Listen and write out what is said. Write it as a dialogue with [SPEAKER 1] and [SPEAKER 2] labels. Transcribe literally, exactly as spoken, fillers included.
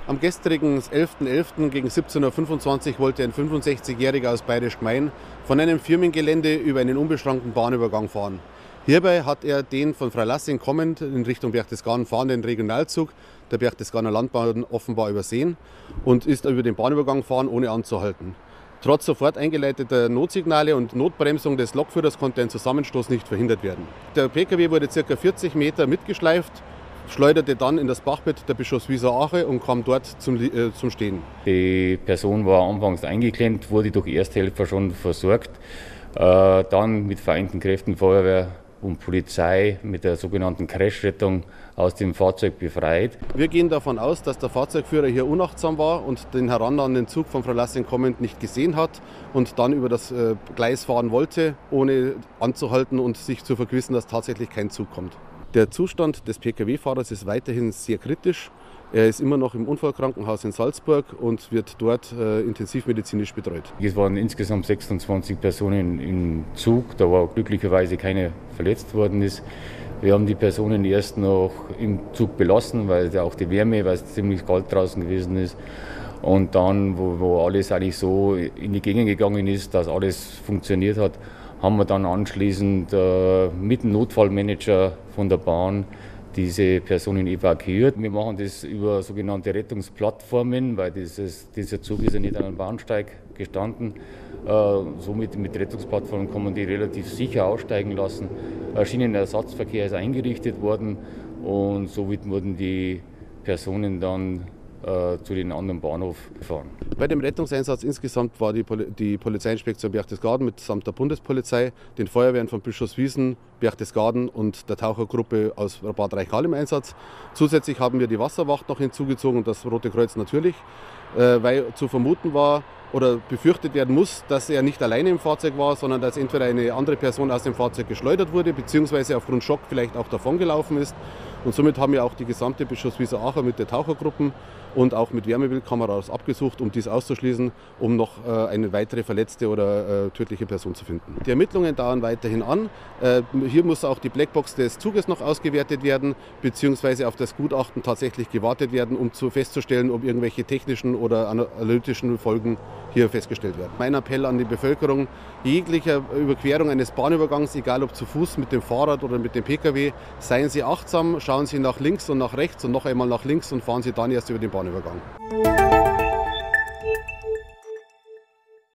[SPEAKER 1] Am gestrigen elften elften gegen siebzehn Uhr fünfundzwanzig wollte ein fünfundsechzigjähriger aus Bayerisch Gmein von einem Firmengelände über einen unbeschrankten Bahnübergang fahren. Hierbei hat er den von Freilassing kommend in Richtung Berchtesgaden fahrenden Regionalzug der Berchtesgadener Landbahn offenbar übersehen und ist über den Bahnübergang gefahren, ohne anzuhalten. Trotz sofort eingeleiteter Notsignale und Notbremsung des Lokführers konnte ein Zusammenstoß nicht verhindert werden. Der Pkw wurde ca. vierzig Meter mitgeschleift, schleuderte dann in das Bachbett der Bischofswieser Ache und kam dort zum, äh, zum Stehen.
[SPEAKER 2] Die Person war anfangs eingeklemmt, wurde durch Ersthelfer schon versorgt. Äh, dann mit vereinten Kräften Feuerwehr und Polizei mit der sogenannten Crashrettung aus dem Fahrzeug befreit.
[SPEAKER 1] Wir gehen davon aus, dass der Fahrzeugführer hier unachtsam war und den herannahenden Zug von Freilassing kommend nicht gesehen hat und dann über das äh, Gleis fahren wollte, ohne anzuhalten und sich zu vergewissern, dass tatsächlich kein Zug kommt. Der Zustand des Pkw-Fahrers ist weiterhin sehr kritisch. Er ist immer noch im Unfallkrankenhaus in Salzburg und wird dort äh, intensivmedizinisch betreut.
[SPEAKER 2] Es waren insgesamt sechsundzwanzig Personen im Zug, da war glücklicherweise keiner verletzt worden ist. Wir haben die Personen erst noch im Zug belassen, weil auch die Wärme, weil es ziemlich kalt draußen gewesen ist. Und dann, wo, wo alles eigentlich so in die Gänge gegangen ist, dass alles funktioniert hat, haben wir dann anschließend äh, mit dem Notfallmanager von der Bahn diese Personen evakuiert. Wir machen das über sogenannte Rettungsplattformen, weil dieses, dieser Zug ist ja nicht an einem Bahnsteig gestanden. Äh, somit mit Rettungsplattformen kann man die relativ sicher aussteigen lassen. Ein Schienenersatzverkehr ist eingerichtet worden und somit wurden die Personen dann zu den anderen Bahnhof gefahren.
[SPEAKER 1] Bei dem Rettungseinsatz insgesamt war die, Poli die Polizeiinspektion Berchtesgaden mitsamt der Bundespolizei, den Feuerwehren von Bischofswiesen, Berchtesgaden und der Tauchergruppe aus Bad Reichenhall im Einsatz. Zusätzlich haben wir die Wasserwacht noch hinzugezogen und das Rote Kreuz natürlich, weil zu vermuten war oder befürchtet werden muss, dass er nicht alleine im Fahrzeug war, sondern dass entweder eine andere Person aus dem Fahrzeug geschleudert wurde, beziehungsweise aufgrund Schock vielleicht auch davongelaufen ist. Und somit haben wir auch die gesamte Bischofswieser Ache mit der Tauchergruppen und auch mit Wärmebildkameras abgesucht, um dies auszuschließen, um noch äh, eine weitere verletzte oder äh, tödliche Person zu finden. Die Ermittlungen dauern weiterhin an. Äh, hier muss auch die Blackbox des Zuges noch ausgewertet werden, beziehungsweise auf das Gutachten tatsächlich gewartet werden, um zu festzustellen, ob irgendwelche technischen oder analytischen Folgen hier festgestellt werden. Mein Appell an die Bevölkerung, jeglicher Überquerung eines Bahnübergangs, egal ob zu Fuß, mit dem Fahrrad oder mit dem Pkw, seien Sie achtsam, schauen Sie nach links und nach rechts und noch einmal nach links und fahren Sie dann erst über den Bahnübergang.